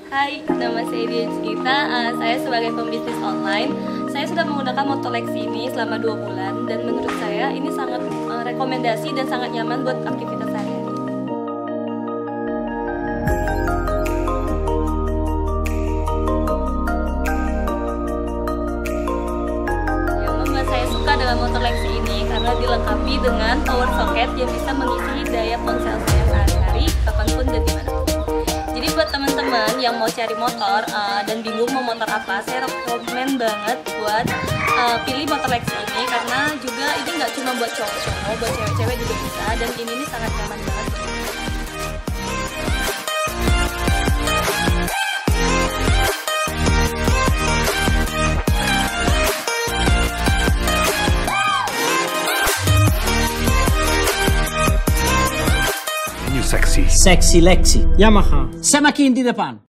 Hai, nama saya Dian Cikita. Saya sebagai pembisnis online. Saya sudah menggunakan motor Lexi ini selama 2 bulan dan menurut saya ini sangat rekomendasi dan sangat nyaman buat aktivitas saya. Yang membuat saya suka dengan motor Lexi ini karena dilengkapi dengan power socket yang bisa mengisi daya ponsel saya sehari-hari kapanpun dan dimanapun. Jadi buat teman-teman yang mau cari motor dan bingung mau motor apa, saya rekomen banget buat pilih motor Lexi ini karena juga ini nggak cuma buat cowok-cowok, buat cewek-cewek juga bisa, dan ini sangat nyaman banget. Sexy. Sexy Lexi. Yamaha. Semakin di depan.